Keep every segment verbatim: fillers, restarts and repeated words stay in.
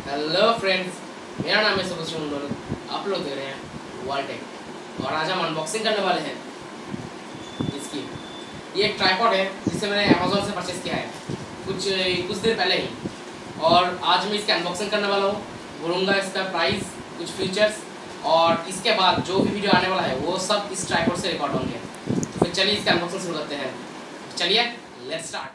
Hello friends, मेरा नाम है सुभाष मंडल। आप लोग देख रहे हैं वर्ल्ड और आज हम अनबॉक्सिंग करने वाले हैं इसकी। ये एक ट्राइपॉड है जिसे मैंने अमेजोन से परचेज़ किया है कुछ कुछ देर पहले ही, और आज मैं इसकी अनबॉक्सिंग करने वाला हूँ। बोलूँगा इसका प्राइस, कुछ फीचर्स, और इसके बाद जो भी वीडियो आने वाला है वो सब इस ट्राइपॉड से रिकॉर्ड होंगे। तो फिर चलिए इसकी अनबॉक्सिंग शुरू करते हैं। चलिए लेट्स स्टार्ट।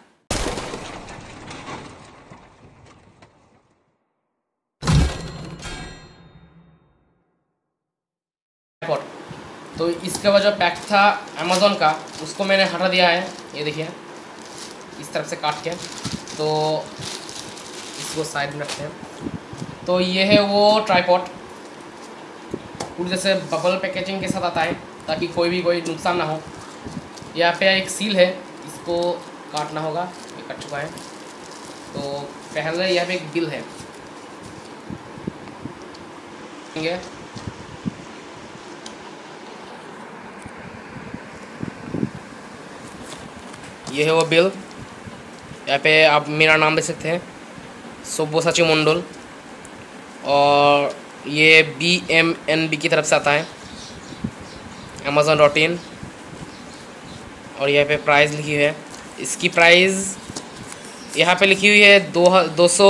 तो इसका वजह पैक था अमेज़ोन का, उसको मैंने हटा दिया है। ये देखिए इस तरफ से काट के, तो इसको साइड में रखते हैं। तो ये है वो ट्राइपॉड, पूरी जैसे बबल पैकेजिंग के साथ आता है ताकि कोई भी कोई नुकसान ना हो। यहाँ पे एक सील है, इसको काटना होगा, ये कट चुका है। तो पहले यहाँ पे एक बिल है, ये है वो बिल। यहाँ पे आप मेरा नाम देख सकते हैं, सब्यसाची मंडल, और ये बी एम एन बी की तरफ से आता है, अमेज़न डॉट इन। और यहाँ पे प्राइस लिखी हुई है, इसकी प्राइस यहाँ पे लिखी हुई है दो दो सौ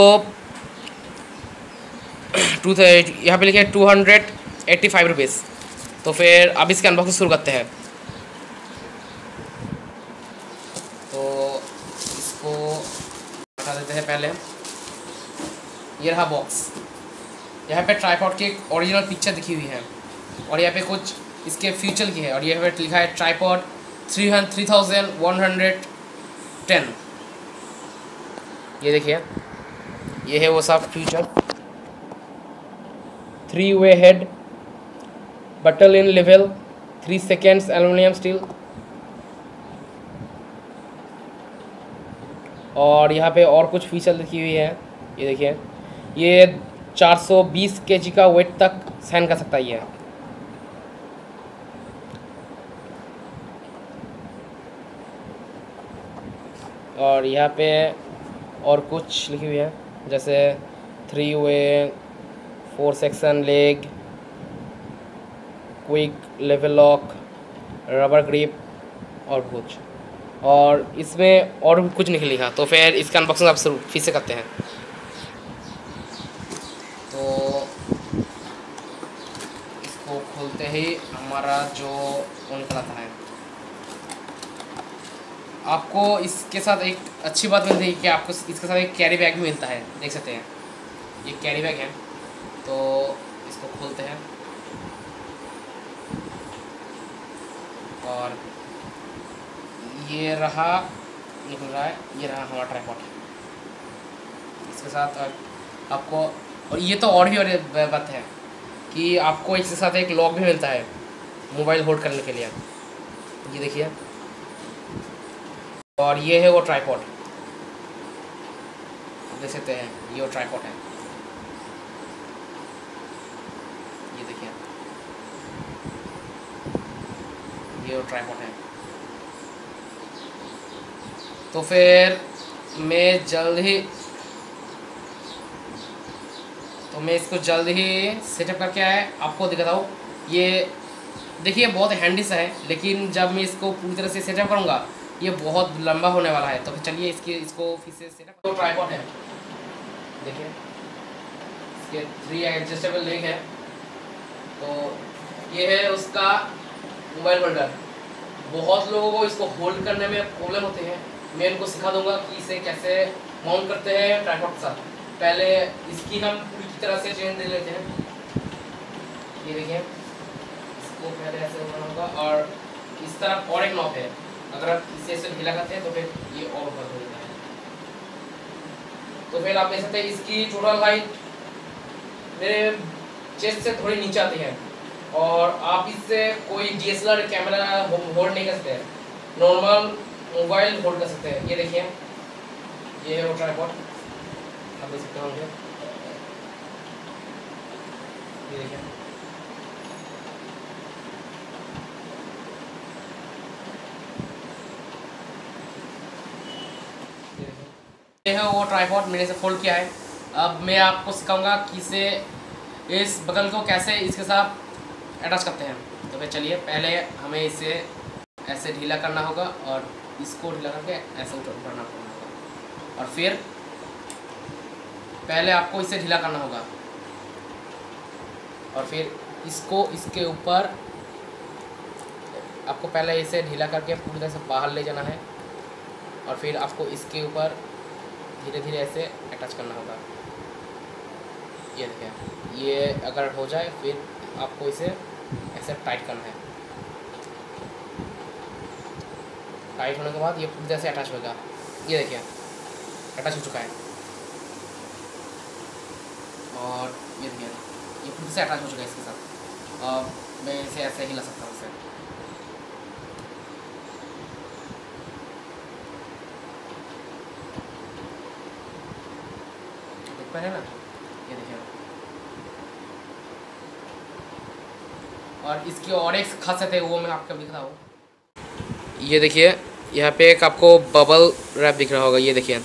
टू यहाँ पे लिखी है two hundred eighty five rupees. तो फिर अब इसके अनबॉक्सिंग शुरू करते हैं। तो इसको हटा देते हैं पहले। ये रहा बॉक्स, यहाँ पे ट्राइपॉड की एक ओरिजिनल पिक्चर दिखी हुई है, और यहाँ पे कुछ इसके फीचर की है, और यहाँ पे लिखा है tripod three hundred three thousand one hundred ten. ये देखिए, ये है वो सब फीचर। थ्री वे हेड, बटल in level, three seconds aluminium steel, और यहाँ पे और कुछ फीचर लिखी हुई है। ये देखिए, ये चार सौ बीस केजी का वेट तक सहन कर सकता है ये। और यहाँ पे और कुछ लिखी हुई है, जैसे three way, four section leg, quick level lock, rubber grip और कुछ, और इसमें और भी कुछ नहीं लिखा। तो फिर इसका अनबॉक्सिंग आप शुरू फिर से करते हैं। तो इसको खोलते ही हमारा जो वो निकल आता है। आपको इसके साथ एक अच्छी बात मिलती है कि आपको इसके साथ एक कैरी बैग भी मिलता है, देख सकते हैं ये कैरी बैग है। तो इसको खोलते हैं, और ये रहा निकल रहा है, ये रहा हमारा ट्राइपॉड इसके साथ। आपको, और ये तो और भी और बात है कि आपको इसके साथ एक लॉक भी मिलता है मोबाइल होल्ड करने के लिए, ये देखिए। और ये है वो ट्राइपॉड, देख सकते हैं ये वो ट्राइपॉड है, ये देखिए ये वो ट्राइपॉड है। तो फिर मैं जल्द ही तो मैं इसको जल्द ही सेटअप करके आए आपको दिखाता हूँ। ये देखिए बहुत हैंडी सा है, लेकिन जब मैं इसको पूरी तरह से सेटअप करूँगा ये बहुत लंबा होने वाला है। तो फिर चलिए इसके इसको फिर से सेटअप। तो ट्राइपॉड है, देखिए इसके थ्री एडजस्टेबल लेग है। तो ये है उसका मोबाइल होल्डर। बहुत लोगों को इसको होल्ड करने में प्रॉब्लम होती है, मैं उनको सिखा दूंगा कि इसे कैसे माउंट करते हैं ट्राइपॉड के साथ। पहले इसकी हम पूरी तरह से चेन दे लेते हैं, ये देखिए इसको पहले ऐसे बनाऊंगा, और इस तरफ और एक नॉब है, अगर आप इसे ऐसे ढीला करते हैं तो फिर ये और ऊपर हो जाता है। तो फिर आप देख सकते हैं इसकी टोटल हाइट मेरे चेस्ट से थोड़ी नीचे आती है, और आप इससे कोई D S L R camera hold नहीं कर सकते, नॉर्मल मोबाइल होल्ड कर सकते हैं। ये देखिए ये है वो ट्राइपॉड, आप देख सकते होंगे, ये देखिए। ये है वो ट्राइपॉड मैंने इसे फोल्ड किया है, अब मैं आपको सिखाऊंगा कि इसे इस बटन को कैसे इसके साथ अटैच करते हैं। तो फिर चलिए, पहले हमें इसे ऐसे ढीला करना होगा और इसको ढीला करके ऐसे उठाना होगा, और फिर पहले आपको इसे ढीला करना होगा और फिर इसको इसके ऊपर आपको पहले इसे ढीला करके पूरी तरह से बाहर ले जाना है और फिर आपको इसके ऊपर धीरे धीरे ऐसे अटैच करना होगा। ये देखिए, ये अगर हो जाए फिर आपको इसे ऐसे टाइट करना है। टाइट होने के बाद ये पूरी तरह से अटैच होगा। ये देखिए अटैच हो चुका है और ये देखिए ये पूरी से अटैच हो चुका है इसके साथ। और मैं इसे ऐसे हिला सकता हूँ इसे। देख पा रहे हैं ना, ये देखिए। और इसकी और एक खासियत है वो मैं आपको दिख रहा हूँ। ये देखिए यहाँ पे एक आपको बबल रैप दिख रहा होगा। ये देखिए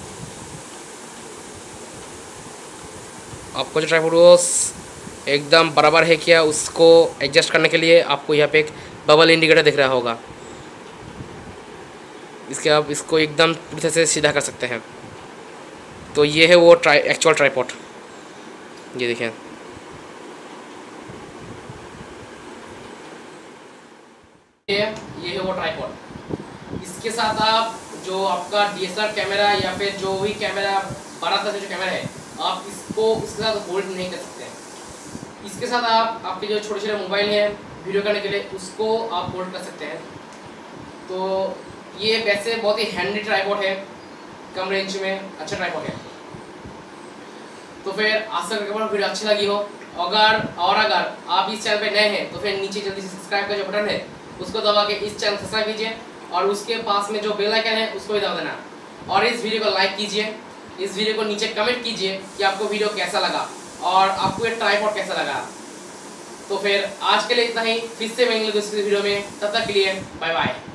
आपको जो ट्राइपॉड वो एकदम बराबर है क्या, उसको एडजस्ट करने के लिए आपको यहाँ पे एक बबल इंडिकेटर दिख रहा होगा। इसके आप इसको एकदम पूरी तरह से सीधा कर सकते हैं। तो ये है वो ट्राई एक्चुअल ट्राइपॉड। ये देखिए ये ये है वो ट्राइपॉड। इसके साथ आप जो आपका D S L R camera या फिर जो भी कैमरा बड़ा सा जो कैमरा है, आप इसको इसके साथ होल्ड नहीं कर सकते हैं। इसके साथ आप आपके जो छोटे छोटे मोबाइल हैं वीडियो करने के लिए, उसको आप होल्ड कर सकते हैं। तो ये वैसे बहुत ही हैंडी ट्राइपॉड है, कम रेंज में अच्छा ट्राइपॉड है। तो फिर आशा करके वीडियो अच्छी लगी हो। अगर और अगर आप इस चैनल पे नए हैं तो फिर नीचे जल्दी से सब्सक्राइब का जो बटन है उसको दबा के इस चैनल सब्सक्राइब कीजिए और उसके पास में जो बेल आइकन है उसको भी दबा देना। और इस वीडियो को लाइक कीजिए, इस वीडियो को नीचे कमेंट कीजिए कि आपको वीडियो कैसा लगा और आपको ये ट्राइपॉड कैसा लगा। तो फिर आज के लिए इतना ही, फिर से मिलेंगे दूसरी वीडियो में। तब तक के लिए बाय बाय।